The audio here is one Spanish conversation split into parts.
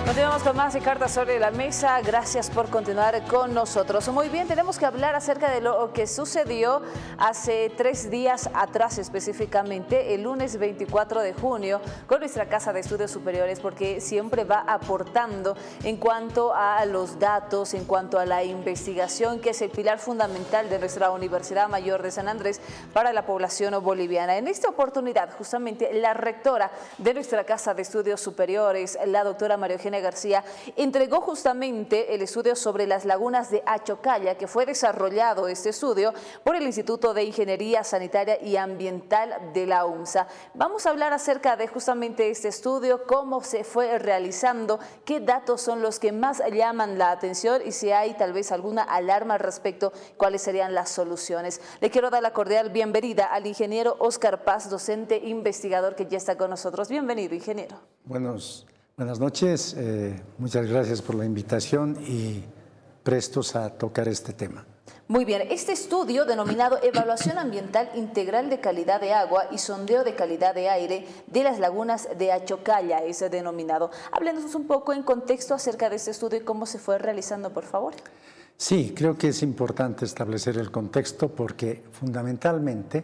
Continuamos con más de Cartas sobre la Mesa. Gracias por continuar con nosotros. Muy bien, tenemos que hablar acerca de lo que sucedió hace 3 días atrás, específicamente el lunes 24 de junio, con nuestra Casa de Estudios Superiores, porque siempre va aportando en cuanto a los datos, en cuanto a la investigación, que es el pilar fundamental de nuestra Universidad Mayor de San Andrés para la población boliviana. En esta oportunidad, justamente, la rectora de nuestra Casa de Estudios Superiores, la doctora María Eugenia García, entregó justamente el estudio sobre las lagunas de Achocalla, que fue desarrollado este estudio por el Instituto de Ingeniería Sanitaria y Ambiental de la UNSA. Vamos a hablar acerca de justamente este estudio, cómo se fue realizando, qué datos son los que más llaman la atención y si hay tal vez alguna alarma al respecto, cuáles serían las soluciones. Le quiero dar la cordial bienvenida al ingeniero Óscar Paz, docente investigador que ya está con nosotros. Bienvenido, ingeniero. Buenas noches, muchas gracias por la invitación y prestos a tocar este tema. Muy bien, este estudio denominado Evaluación Ambiental Integral de Calidad de Agua y Sondeo de Calidad de Aire de las Lagunas de Achocalla es denominado. Háblenos un poco en contexto acerca de este estudio y cómo se fue realizando, por favor. Sí, creo que es importante establecer el contexto porque fundamentalmente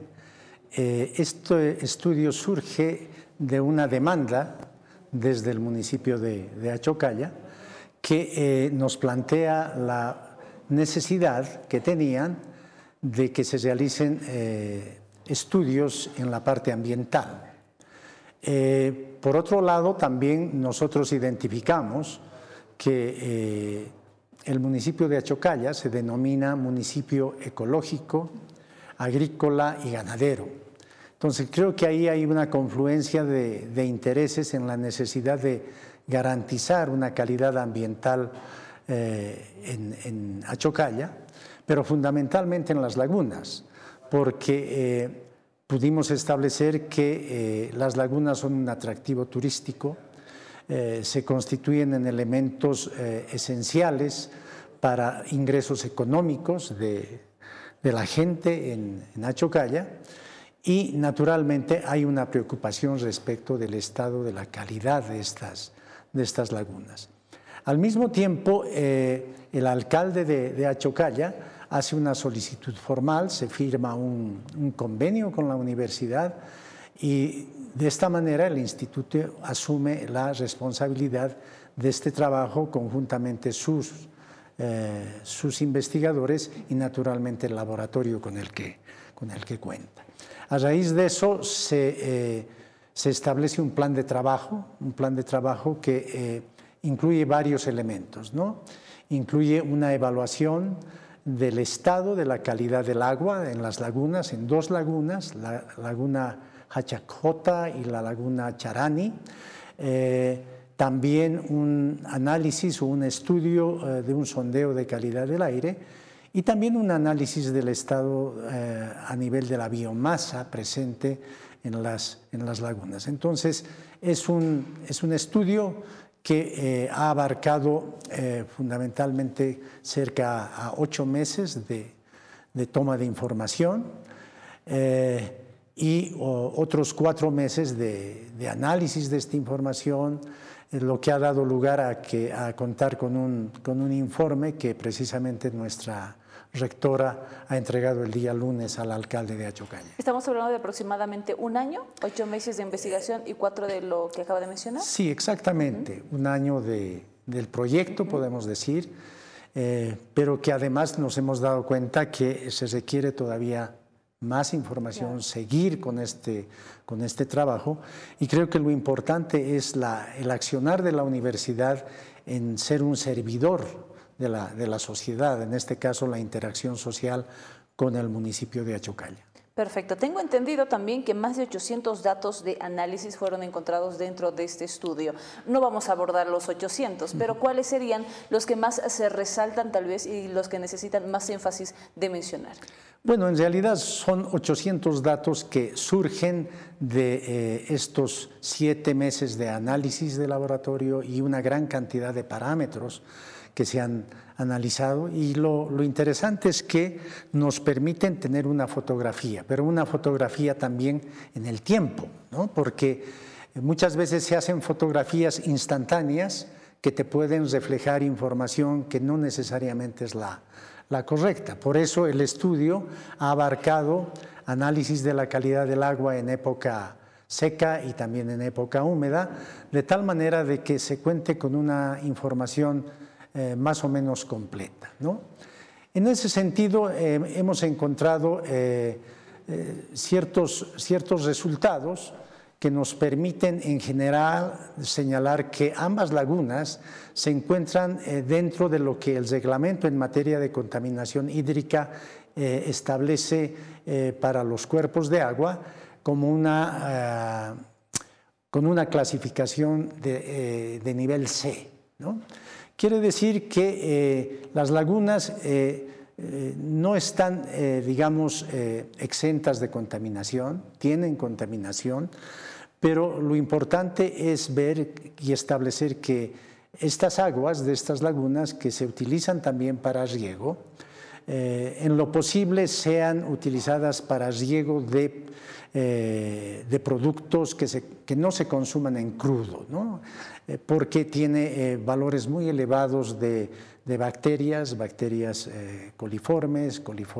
este estudio surge de una demanda desde el municipio de Achocalla, que nos plantea la necesidad que tenían de que se realicen estudios en la parte ambiental. Por otro lado, también nosotros identificamos que el municipio de Achocalla se denomina municipio ecológico, agrícola y ganadero. Entonces, creo que ahí hay una confluencia de intereses en la necesidad de garantizar una calidad ambiental en Achocalla, pero fundamentalmente en las lagunas, porque pudimos establecer que las lagunas son un atractivo turístico, se constituyen en elementos esenciales para ingresos económicos de la gente en Achocalla. Y naturalmente hay una preocupación respecto del estado de la calidad de estas lagunas. Al mismo tiempo, el alcalde de Achocalla hace una solicitud formal, se firma un convenio con la universidad y de esta manera el instituto asume la responsabilidad de este trabajo conjuntamente sus investigadores y naturalmente el laboratorio con el que cuenta. A raíz de eso se establece un plan de trabajo que incluye varios elementos, ¿no? Incluye una evaluación del estado de la calidad del agua en las lagunas, en 2 lagunas, la laguna Hachacjota y la laguna Charani. También un análisis o un estudio de un sondeo de calidad del aire y también un análisis del estado a nivel de la biomasa presente en las lagunas. Entonces, es un estudio que ha abarcado fundamentalmente cerca a 8 meses de toma de información y otros 4 meses de análisis de esta información, lo que ha dado lugar a contar con un informe que precisamente nuestra rectora ha entregado el día lunes al alcalde de Achocalla. Estamos hablando de aproximadamente 1 año, 8 meses de investigación y 4 de lo que acaba de mencionar. Sí, exactamente, 1 año del proyecto, podemos decir, pero que además nos hemos dado cuenta que se requiere todavía más información, seguir con este trabajo, y creo que lo importante es el accionar de la universidad en ser un servidor de la sociedad, en este caso la interacción social con el municipio de Achocalla. Perfecto. Tengo entendido también que más de 800 datos de análisis fueron encontrados dentro de este estudio. No vamos a abordar los 800, pero ¿cuáles serían los que más se resaltan tal vez y los que necesitan más énfasis de mencionar? Bueno, en realidad son 800 datos que surgen de estos 7 meses de análisis de laboratorio y una gran cantidad de parámetros que se han analizado, y lo interesante es que nos permiten tener una fotografía, pero una fotografía también en el tiempo, ¿no? Porque muchas veces se hacen fotografías instantáneas que te pueden reflejar información que no necesariamente es la correcta. Por eso el estudio ha abarcado análisis de la calidad del agua en época seca y también en época húmeda, de tal manera de que se cuente con una información más o menos completa, ¿no? En ese sentido, hemos encontrado ciertos resultados que nos permiten en general señalar que ambas lagunas se encuentran dentro de lo que el reglamento en materia de contaminación hídrica establece para los cuerpos de agua como con una clasificación de nivel C, ¿no? Quiere decir que las lagunas no están, digamos, exentas de contaminación, tienen contaminación, pero lo importante es ver y establecer que estas aguas de estas lagunas que se utilizan también para riego, en lo posible sean utilizadas para riego de productos que no se consuman en crudo, ¿no? Porque tiene valores muy elevados de bacterias coliformes,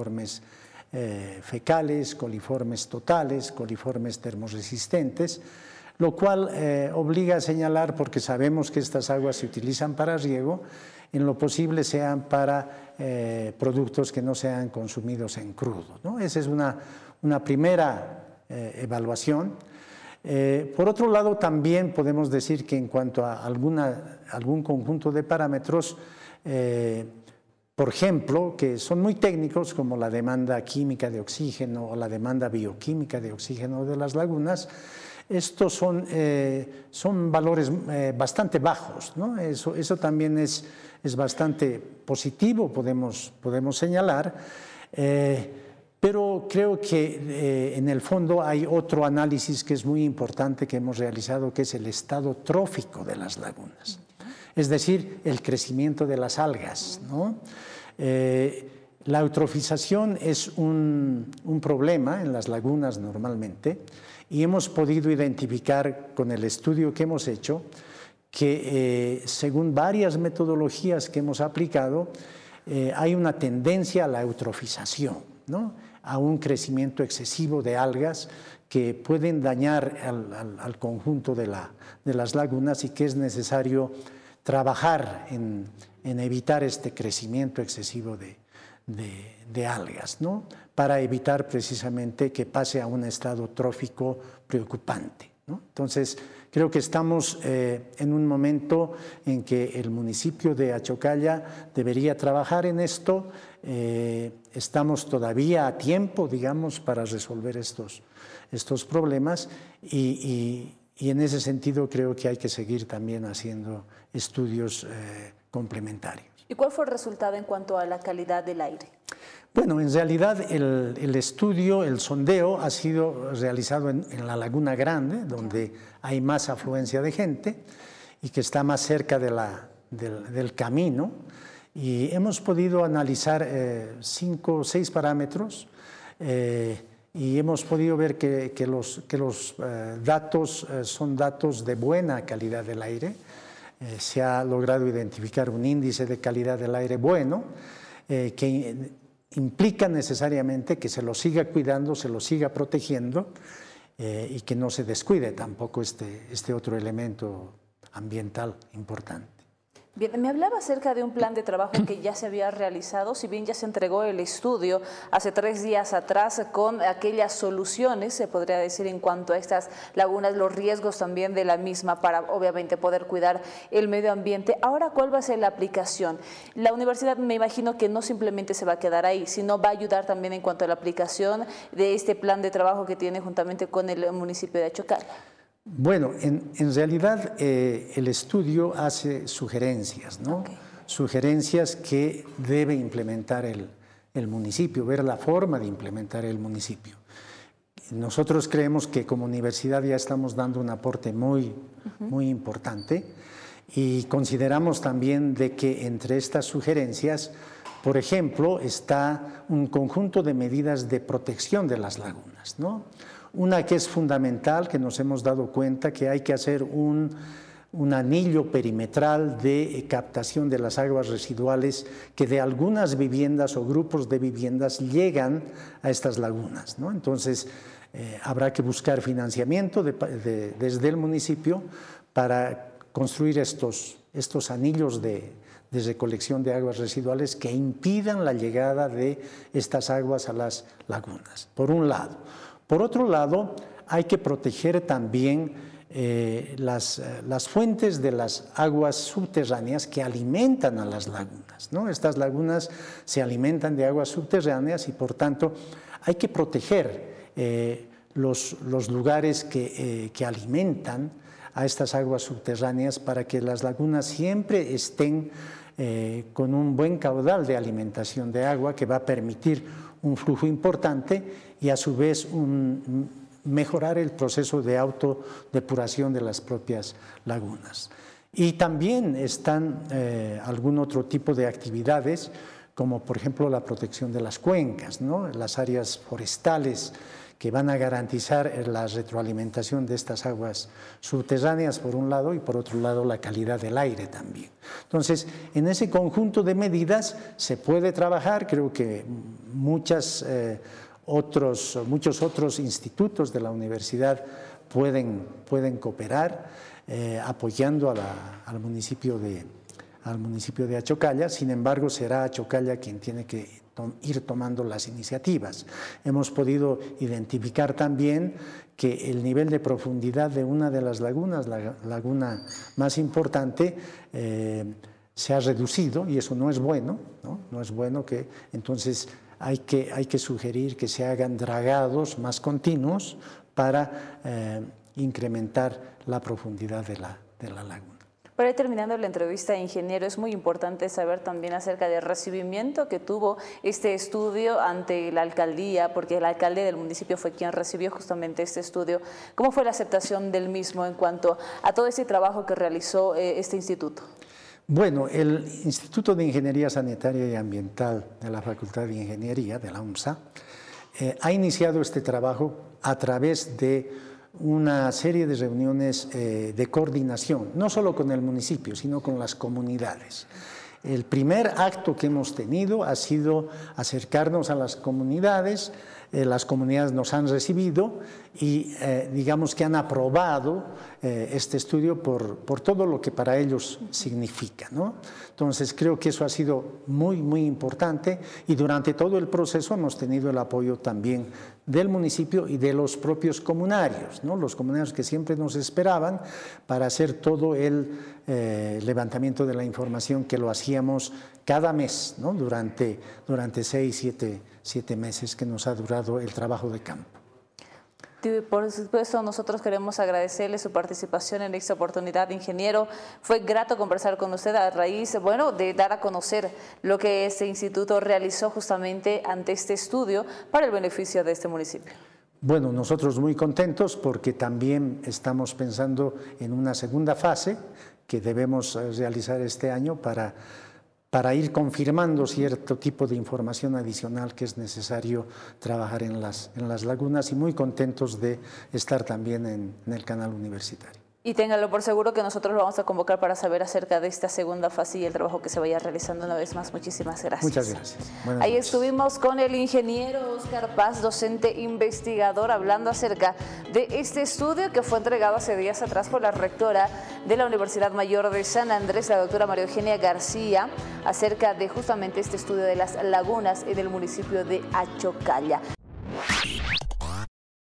fecales, coliformes totales, coliformes termoresistentes, lo cual obliga a señalar, porque sabemos que estas aguas se utilizan para riego, en lo posible sean para productos que no sean consumidos en crudo, ¿no? Esa es una primera evaluación. Por otro lado, también podemos decir que en cuanto a algún conjunto de parámetros, por ejemplo, que son muy técnicos, como la demanda química de oxígeno o la demanda bioquímica de oxígeno de las lagunas, estos son valores bastante bajos, ¿no? Eso también es bastante positivo, podemos señalar, pero creo que en el fondo hay otro análisis que es muy importante que hemos realizado, que es el estado trófico de las lagunas, es decir, el crecimiento de las algas, ¿no? La eutrofización es un problema en las lagunas normalmente, y hemos podido identificar con el estudio que hemos hecho que según varias metodologías que hemos aplicado, hay una tendencia a la eutrofización, ¿no? A un crecimiento excesivo de algas que pueden dañar al conjunto de las lagunas, y que es necesario trabajar en evitar este crecimiento excesivo de algas, ¿no? Para evitar precisamente que pase a un estado trófico preocupante, ¿no? Entonces, creo que estamos en un momento en que el municipio de Achocalla debería trabajar en esto. Estamos todavía a tiempo, digamos, para resolver estos problemas, y en ese sentido creo que hay que seguir también haciendo estudios complementarios. ¿Y cuál fue el resultado en cuanto a la calidad del aire? Bueno, en realidad el estudio, el sondeo ha sido realizado en la Laguna Grande, donde hay más afluencia de gente y que está más cerca del camino, y hemos podido analizar 5 o 6 parámetros y hemos podido ver que los datos son datos de buena calidad del aire. Se ha logrado identificar un índice de calidad del aire bueno, que implica necesariamente que se lo siga cuidando, se lo siga protegiendo, y que no se descuide tampoco este otro elemento ambiental importante. Bien, me hablaba acerca de un plan de trabajo que ya se había realizado, si bien ya se entregó el estudio hace 3 días atrás con aquellas soluciones, se podría decir, en cuanto a estas lagunas, los riesgos también de la misma para obviamente poder cuidar el medio ambiente. Ahora, ¿cuál va a ser la aplicación? La universidad, me imagino que no simplemente se va a quedar ahí, sino va a ayudar también en cuanto a la aplicación de este plan de trabajo que tiene juntamente con el municipio de Achocalla. Bueno, en realidad el estudio hace sugerencias, ¿no? Okay. Sugerencias que debe implementar el municipio, ver la forma de implementar el municipio. Nosotros creemos que como universidad ya estamos dando un aporte muy importante, y consideramos también de que entre estas sugerencias, por ejemplo, está un conjunto de medidas de protección de las lagunas, ¿no? Una que es fundamental, que nos hemos dado cuenta que hay que hacer un un anillo perimetral de captación de las aguas residuales que de algunas viviendas o grupos de viviendas llegan a estas lagunas, ¿no? Entonces, habrá que buscar financiamiento desde el municipio para construir estos anillos de recolección de aguas residuales que impidan la llegada de estas aguas a las lagunas, por un lado. Por otro lado, hay que proteger también las fuentes de las aguas subterráneas que alimentan a las lagunas, ¿no? Estas lagunas se alimentan de aguas subterráneas y por tanto hay que proteger los lugares que alimentan a estas aguas subterráneas para que las lagunas siempre estén con un buen caudal de alimentación de agua que va a permitir un flujo importante y a su vez mejorar el proceso de autodepuración de las propias lagunas. Y también están algún otro tipo de actividades, como por ejemplo la protección de las cuencas, ¿no? Las áreas forestales que van a garantizar la retroalimentación de estas aguas subterráneas por un lado y por otro lado la calidad del aire también. Entonces, en ese conjunto de medidas se puede trabajar, creo que muchos otros institutos de la universidad pueden cooperar apoyando al municipio de Achocalla. Sin embargo, será Achocalla quien tiene que ir tomando las iniciativas. Hemos podido identificar también que el nivel de profundidad de una de las lagunas, la laguna más importante, se ha reducido y eso no es bueno, ¿no? No es bueno que entonces hay que sugerir que se hagan dragados más continuos para incrementar la profundidad de la laguna. Para ir terminando la entrevista, ingeniero, es muy importante saber también acerca del recibimiento que tuvo este estudio ante la alcaldía, porque el alcalde del municipio fue quien recibió justamente este estudio. ¿Cómo fue la aceptación del mismo en cuanto a todo este trabajo que realizó este instituto? Bueno, el Instituto de Ingeniería Sanitaria y Ambiental de la Facultad de Ingeniería, de la UNSA, ha iniciado este trabajo a través de una serie de reuniones de coordinación, no solo con el municipio, sino con las comunidades. El primer acto que hemos tenido ha sido acercarnos a las comunidades nos han recibido y digamos que han aprobado este estudio por todo lo que para ellos significa, ¿no? Entonces creo que eso ha sido muy importante y durante todo el proceso hemos tenido el apoyo también del municipio y de los propios comunarios, ¿no? Los comunarios que siempre nos esperaban para hacer todo el levantamiento de la información que lo hacíamos cada mes, ¿no? Durante 6-7 meses que nos ha durado el trabajo de campo. Por supuesto, nosotros queremos agradecerle su participación en esta oportunidad, ingeniero. Fue grato conversar con usted a raíz, bueno, de dar a conocer lo que este instituto realizó justamente ante este estudio para el beneficio de este municipio. Bueno, nosotros muy contentos porque también estamos pensando en una segunda fase que debemos realizar este año para ir confirmando cierto tipo de información adicional que es necesario trabajar en las lagunas y muy contentos de estar también en el canal universitario. Y ténganlo por seguro que nosotros lo vamos a convocar para saber acerca de esta segunda fase y el trabajo que se vaya realizando una vez más. Muchísimas gracias. Muchas gracias. Ahí estuvimos con el ingeniero Oscar Paz, docente investigador, hablando acerca de este estudio que fue entregado hace días atrás por la rectora de la Universidad Mayor de San Andrés, la doctora María Eugenia García, acerca de justamente este estudio de las lagunas en el municipio de Achocalla.